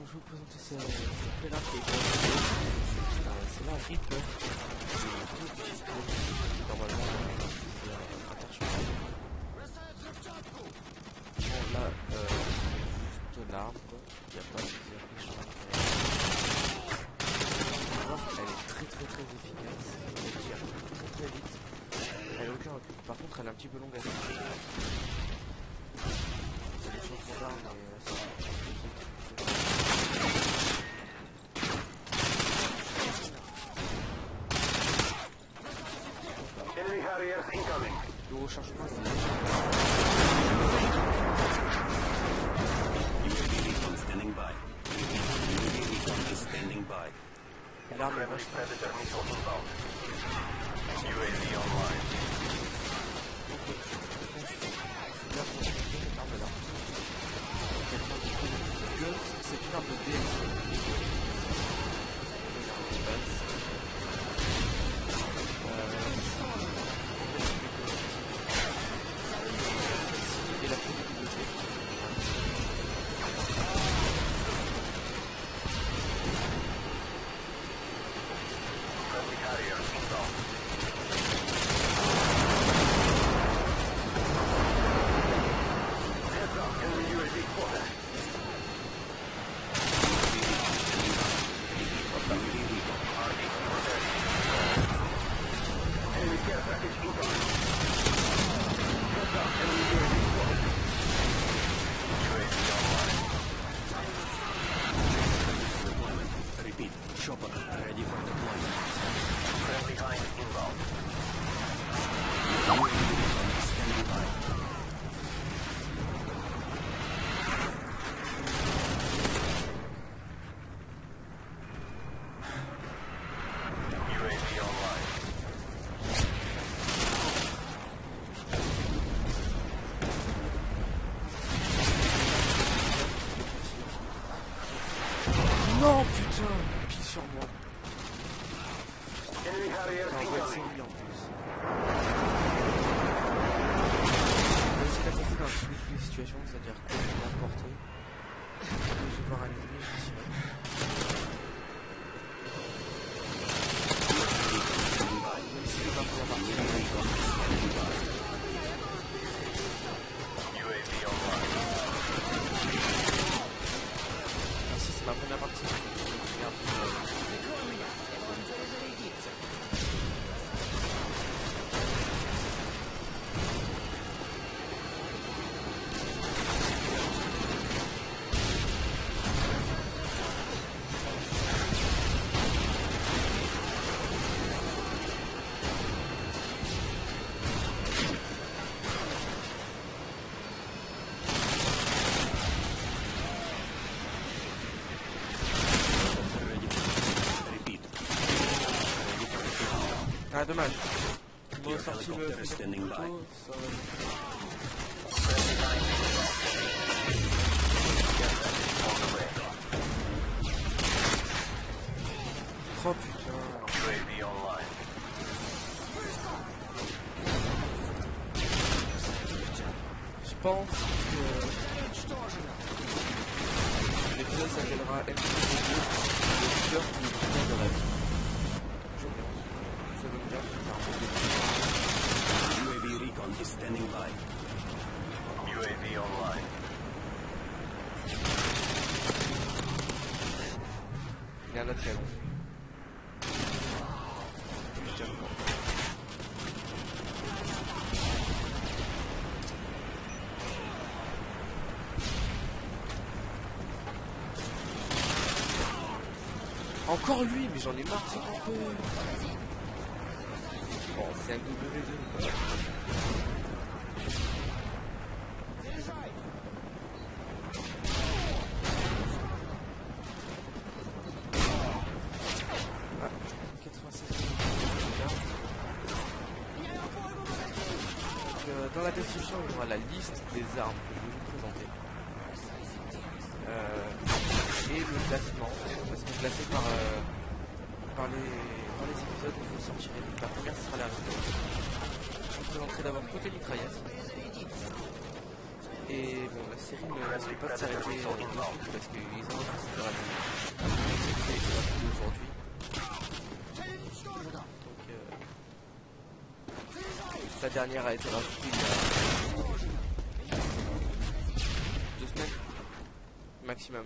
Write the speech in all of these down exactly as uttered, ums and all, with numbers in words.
je vais vous présenter ce gameplay là qui est c'est la Reaper. C'est le jeu du système qui normalement c'est interchangeable. Bon là, euh, juste l'arbre, il n'y a pas de méchant. Elle est très très très efficace, elle tire très très vite, elle a aucun recul. Par contre elle est un petit peu longue à faire. Il y a des changements d'armes mais c'est Enemy Harriers incoming. le rechargement c'est U A V recon standing by. U A V recon is standing by. l'arme est Friendly vachement. Predator missile inbound. U A V online. Là pour cette arme là. C'est une arme de D S. Et la crédibilité. Friendly Harriers inbound. Heads up, enemy U A V spotted. R D ready. Enemy care package incoming. Heads up, enemy U A V spotted. U A V online. Deployment. Repeat. Chopper ready for deployment. Friendly Hind inbound. U A V recon is standing by. U A V online. Non putain, pile sur moi. Enemy Harriers C'est un vrai incoming. série en plus. C'est la facile dans toutes les situations, c'est-à-dire que je vais l'emporter. Je vais voir un ennemi, je suis même si c'est pas pour la partie. U A V online. Ah si c'est ma première partie. Regarde. Repeat. Ah dommage. Ils m'ont Your sorti le helicopter is standing by. couteau, ça aurait été- Friendly Hind inbound. Care package on the way. Oh putain. U A V online. Je pense que l'épisode s'appellera M C deux, le leader qui est le de rêve. Je pense. Ça veut me dire que c'est un peu de U A V recon is standing by. U A V online. Il y a un autre canon. Putain, non. Encore lui, mais j'en ai marre de ce peu. Bon, c'est un W deux. Ah, quatre-vingt-seize. Donc, euh, dans la description, il y aura la liste des armes que je vais vous présenter. Euh, et le classement, parce que classé par, euh, par, les, par les épisodes que je sortirai. Donc la première sera la Reaper. Je vous présenterai d'abord côté mitraillette. Et bon, la série ne risque pas de s'arrêter euh, dessus parce qu'ils ont enregistré aujourd'hui. Donc euh, la dernière a été rajoutée il y a deux semaines maximum.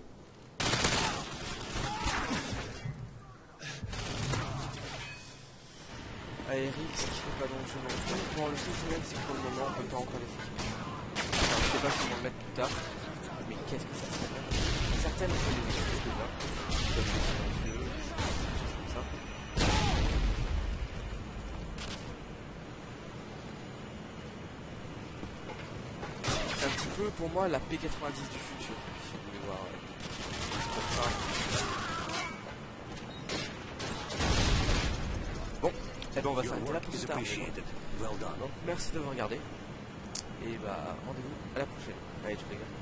Aérix qui n'est pas dans le jeu non plus. Bon, le seul problème c'est que pour le moment on peut pas encore les faire. Enfin, je sais pas si on va le mettre plus tard, mais qu'est-ce que ça serait bien. Certaines sont des choses que là, comme le silencieux, des choses comme ça. C'est un petit peu pour moi la P quatre-vingt-dix du futur, si vous voulez voir. Ouais. Enfin, bon, et ben on va Your s'arrêter là work pour is cette arme. appreciated. Well done. Donc merci d'avoir regardé. Et bah rendez-vous à la prochaine. Allez, tous les gars.